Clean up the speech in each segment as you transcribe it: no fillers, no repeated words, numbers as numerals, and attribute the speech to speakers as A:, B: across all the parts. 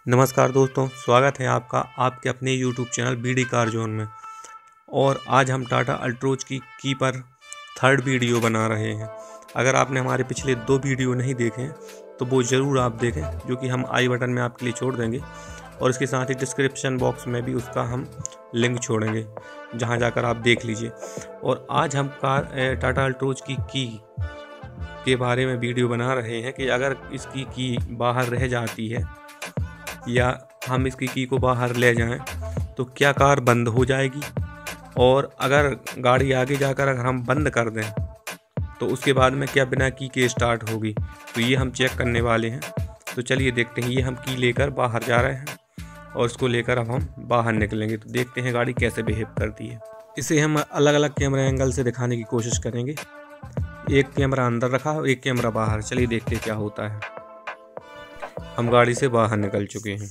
A: नमस्कार दोस्तों, स्वागत है आपका आपके अपने YouTube channel BD car zone में। और आज हम टाटा अल्ट्रोज की पर थर्ड वीडियो बना रहे हैं। अगर आपने हमारे पिछले 2 वीडियो नहीं देखे हैं तो वो ज़रूर आप देखें, जो कि हम आई बटन में आपके लिए छोड़ देंगे और इसके साथ ही डिस्क्रिप्शन बॉक्स में भी उसका हम लिंक छोड़ेंगे, जहां जाकर आप देख लीजिए। और आज हम टाटा अल्ट्रोज की के बारे में वीडियो बना रहे हैं कि अगर इसकी की बाहर रह जाती है या हम इसकी की को बाहर ले जाएं तो क्या कार बंद हो जाएगी, और अगर गाड़ी आगे जाकर अगर हम बंद कर दें तो उसके बाद में क्या बिना की के स्टार्ट होगी। तो ये हम चेक करने वाले हैं। तो चलिए देखते हैं। ये हम की लेकर बाहर जा रहे हैं और इसको लेकर अब हम बाहर निकलेंगे। तो देखते हैं गाड़ी कैसे बिहेव करती है। इसे हम अलग अलग कैमरा एंगल से दिखाने की कोशिश करेंगे। एक कैमरा अंदर रखा और एक कैमरा बाहर। चलिए देखते हैं क्या होता है। हम गाड़ी से बाहर निकल चुके हैं।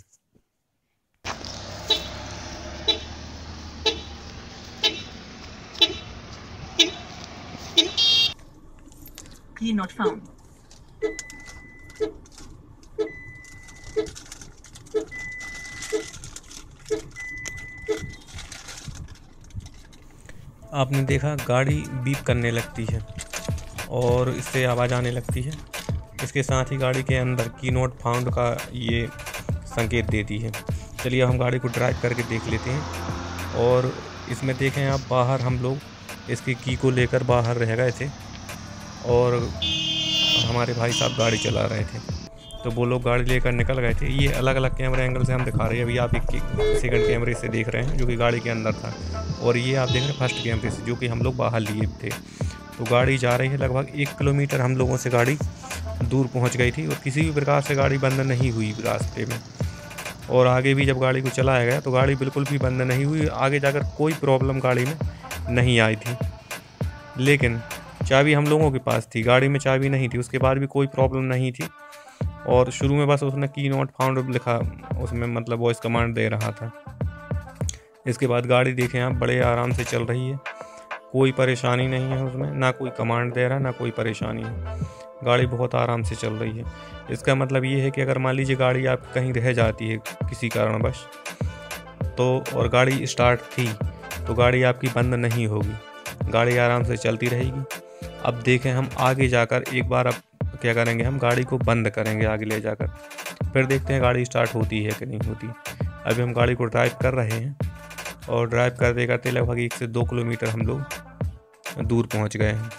B: Key not found.
A: आपने देखा गाड़ी बीप करने लगती है और इससे आवाज़ आने लगती है। इसके साथ ही गाड़ी के अंदर की नॉट फाउंड का ये संकेत देती है। चलिए अब हम गाड़ी को ड्राइव करके देख लेते हैं। और इसमें देखें आप, बाहर हम लोग इसकी की को लेकर बाहर रह गए थे और हमारे भाई साहब गाड़ी चला रहे थे, तो वो लोग गाड़ी लेकर निकल गए थे। ये अलग अलग कैमरा एंगल से हम दिखा रहे हैं। अभी आप एक सेकंड कैमरे से देख रहे हैं जो कि गाड़ी के अंदर था, और ये आप देख रहे हैं फर्स्ट कैमरे से जो कि हम लोग बाहर लिए थे। तो गाड़ी जा रही है, लगभग 1 किलोमीटर हम लोगों से गाड़ी दूर पहुंच गई थी और किसी भी प्रकार से गाड़ी बंद नहीं हुई रास्ते में। और आगे भी जब गाड़ी को चलाया गया तो गाड़ी बिल्कुल भी बंद नहीं हुई। आगे जाकर कोई प्रॉब्लम गाड़ी में नहीं आई थी, लेकिन चाबी हम लोगों के पास थी, गाड़ी में चाबी नहीं थी। उसके बाद भी कोई प्रॉब्लम नहीं थी। और शुरू में बस उसने की नॉट फाउंड लिखा, उसमें मतलब वॉइस कमांड दे रहा था। इसके बाद गाड़ी देखें आप, बड़े आराम से चल रही है, कोई परेशानी नहीं है उसमें, ना कोई कमांड दे रहा ना कोई परेशानी है। गाड़ी बहुत आराम से चल रही है। इसका मतलब ये है कि अगर मान लीजिए गाड़ी आप कहीं रह जाती है किसी कारणवश, तो और गाड़ी स्टार्ट थी तो गाड़ी आपकी बंद नहीं होगी, गाड़ी आराम से चलती रहेगी। अब देखें हम आगे जाकर एक बार अब क्या करेंगे, हम गाड़ी को बंद करेंगे आगे ले जाकर, फिर देखते हैं गाड़ी स्टार्ट होती है कि नहीं होती। अभी हम गाड़ी को ड्राइव कर रहे हैं और ड्राइव करते करते लगभग 1 से 2 किलोमीटर हम लोग दूर पहुंच गए हैं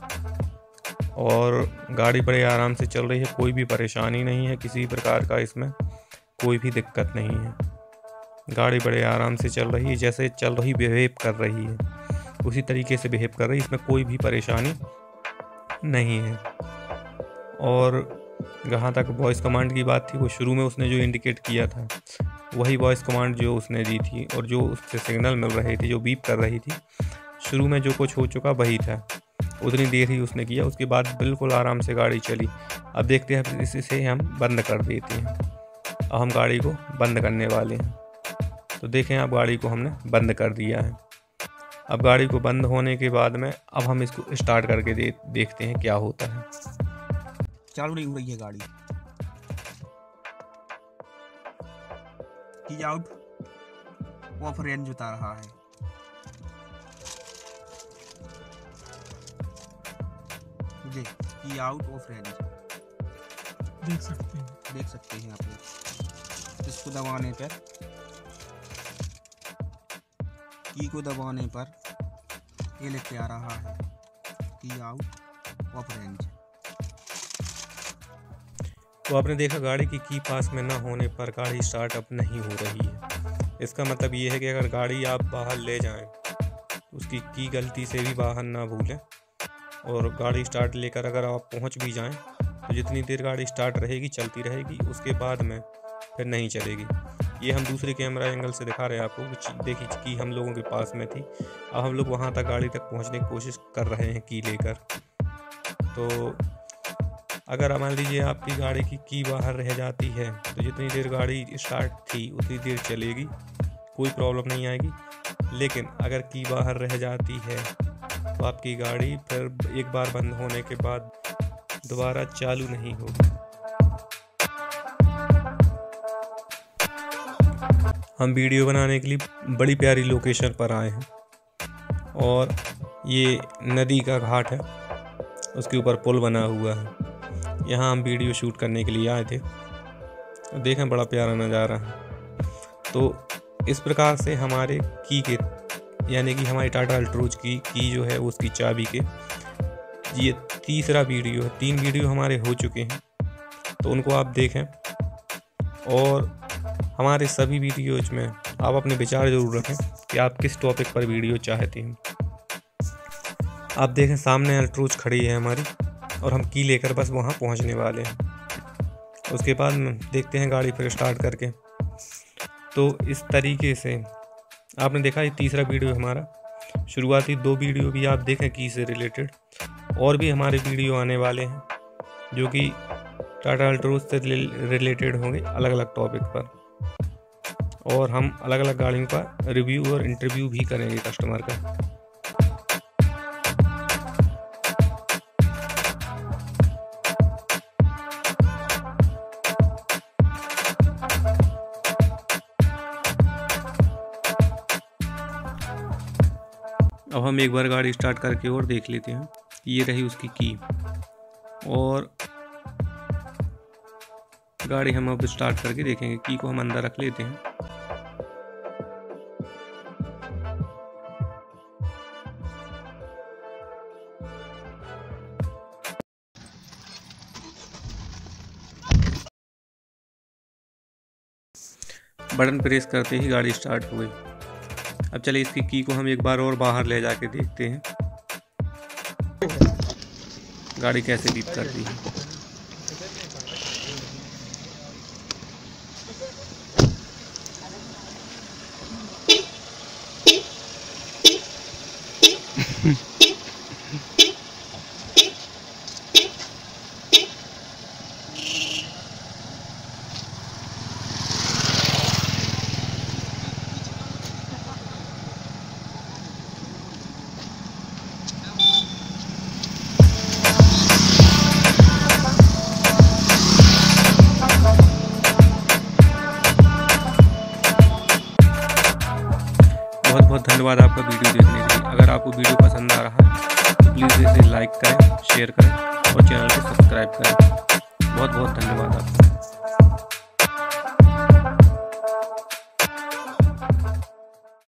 A: और गाड़ी बड़े आराम से चल रही है। कोई भी परेशानी नहीं है, किसी प्रकार का इसमें कोई भी दिक्कत नहीं है। गाड़ी बड़े आराम से चल रही है, जैसे चल रही बिहेव कर रही है उसी तरीके से बिहेव कर रही है। इसमें कोई भी परेशानी नहीं है। और जहाँ तक वॉइस कमांड की बात थी, वो शुरू में उसने जो इंडिकेट किया था वही वॉइस कमांड जो उसने दी थी, और जो उससे सिग्नल मिल रही थी, जो बीप कर रही थी, शुरू में जो कुछ हो चुका वही था, उतनी देर ही उसने किया। उसके बाद बिल्कुल आराम से गाड़ी चली। अब देखते हैं, इसे हम बंद कर देते हैं। अब हम गाड़ी को बंद करने वाले हैं। तो देखें, अब गाड़ी को हमने बंद कर दिया है। अब गाड़ी को बंद होने के बाद में अब हम इसको स्टार्ट करके देखते हैं क्या होता है।
C: चालू नहीं हो रही है गाड़ी। की आउट ऑफ रेंज बता रहा है। की आउट ऑफ रेंज
B: देख सकते हैं
C: आप लोग। इसको दबाने पर, की को दबाने पर ये लिख के आ रहा है की आउट ऑफ रेंज।
A: तो आपने देखा गाड़ी की पास में ना होने पर गाड़ी स्टार्ट अप नहीं हो रही है। इसका मतलब ये है कि अगर गाड़ी आप बाहर ले जाएं तो उसकी की गलती से भी बाहर ना भूलें, और गाड़ी स्टार्ट लेकर अगर आप पहुंच भी जाएं तो जितनी देर गाड़ी स्टार्ट रहेगी चलती रहेगी, उसके बाद में फिर नहीं चलेगी। ये हम दूसरे कैमरा एंगल से दिखा रहे हैं आपको। देखिए की हम लोगों के पास में थी, अब हम लोग वहाँ तक गाड़ी तक पहुँचने की कोशिश कर रहे हैं की लेकर। तो अगर मान लीजिए आपकी गाड़ी की बाहर रह जाती है तो जितनी देर गाड़ी स्टार्ट थी उतनी देर चलेगी, कोई प्रॉब्लम नहीं आएगी। लेकिन अगर की बाहर रह जाती है तो आपकी गाड़ी फिर एक बार बंद होने के बाद दोबारा चालू नहीं होगी। हम वीडियो बनाने के लिए बड़ी प्यारी लोकेशन पर आए हैं और ये नदी का घाट है, उसके ऊपर पुल बना हुआ है। यहाँ हम वीडियो शूट करने के लिए आए थे। देखें बड़ा प्यारा नज़ारा है। तो इस प्रकार से हमारे की के यानी कि हमारी टाटा अल्ट्रोज की जो है उसकी चाबी के ये तीसरा वीडियो है। 3 वीडियो हमारे हो चुके हैं, तो उनको आप देखें और हमारे सभी वीडियोज में आप अपने विचार ज़रूर रखें कि आप किस टॉपिक पर वीडियो चाहते हैं। आप देखें सामने अल्ट्रोज खड़ी है हमारी और हम की लेकर बस वहाँ पहुँचने वाले हैं। उसके बाद देखते हैं गाड़ी फिर स्टार्ट करके। तो इस तरीके से आपने देखा ये तीसरा वीडियो हमारा। शुरुआती 2 वीडियो भी आप देखें की से रिलेटेड, और भी हमारे वीडियो आने वाले हैं जो कि टाटा अल्ट्रोज से रिलेटेड होंगे अलग अलग टॉपिक पर, और हम अलग अलग गाड़ियों का रिव्यू और इंटरव्यू भी करेंगे कस्टमर का। अब हम एक बार गाड़ी स्टार्ट करके और देख लेते हैं। ये रही उसकी की, और गाड़ी हम अब स्टार्ट करके देखेंगे। की को हम अंदर रख लेते हैं। बटन प्रेस करते ही गाड़ी स्टार्ट हो गई। अब चलिए इसकी की को हम एक बार और बाहर ले जाके देखते हैं गाड़ी कैसे बीप करती है। बहुत बहुत धन्यवाद आपका वीडियो देखने के लिए। अगर आपको वीडियो पसंद आ रहा है तो प्लीज़ इसे लाइक करें, शेयर करें और चैनल को सब्सक्राइब करें। बहुत बहुत धन्यवाद आपका।